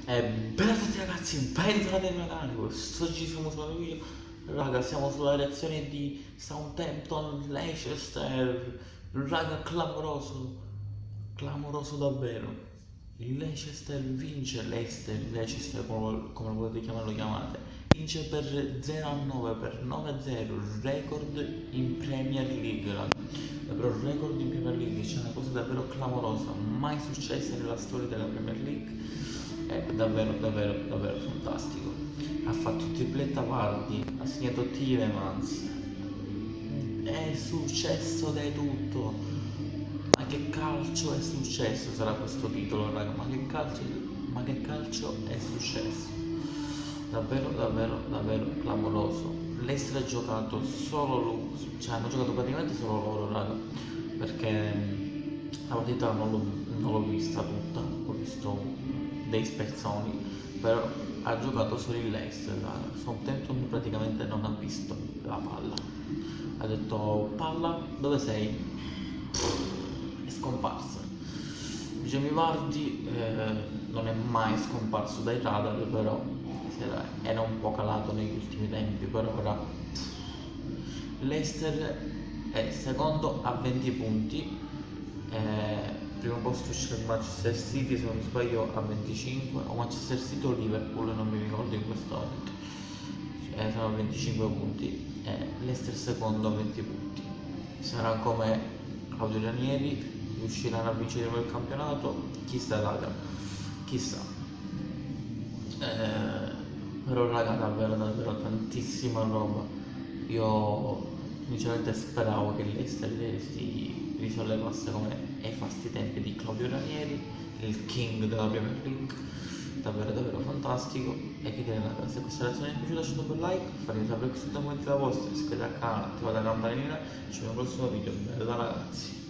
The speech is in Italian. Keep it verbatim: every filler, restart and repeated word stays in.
E bella a tutti ragazzi, bentornati nel mio canale, questo oggi siamo su un video. Raga, siamo sulla reazione di Southampton Leicester. Raga, clamoroso, clamoroso davvero. Il Leicester vince, Leicester, Leicester come, come lo volete chiamarlo chiamate, vince per zero a nove, per nove a zero, record in Premier League, raga. Davvero record in Premier League, c'è una cosa davvero clamorosa, mai successa nella storia della Premier League. È davvero davvero davvero fantastico. Ha fatto tripletta Vardy, ha segnato Tielemans, è successo di tutto. Ma che calcio è successo sarà questo titolo, raga, ma che calcio, ma che calcio è successo, davvero davvero davvero clamoroso. L'Estra ha giocato solo lui, cioè hanno giocato praticamente solo loro, raga, perché la partita non l'ho, non l'ho vista tutta, ho visto dei spezzoni, però ha giocato solo il Leicester. Southampton praticamente non ha visto la palla, ha detto palla dove sei? È scomparsa. Jamie Vardy eh, non è mai scomparso dai radar, però era, era un po' calato negli ultimi tempi, però ora Leicester è secondo a venti punti, eh, primo posto c'è il Manchester City, se non mi sbaglio a venticinque, o Manchester City o Liverpool, non mi ricordo in questo momento, eh, sono a venticinque punti, eh, Leicester secondo a venti punti. Sarà come Claudio Ranieri, riusciranno a vincere quel campionato, chissà raga, chissà. Eh, però raga, davvero davvero tantissima roba. Io sinceramente speravo che l'Ester si risollevasse come ai fasti tempi di Claudio Ranieri, il king della Premier League. Davvero davvero fantastico. E che dire raga, se questa reazione vi è piaciuta lasciate un bel like, fatemi sapere qui sotto commenti la vostra, iscrivetevi al canale, attivate la campanellina, ci vediamo al prossimo video. Bella ragazzi.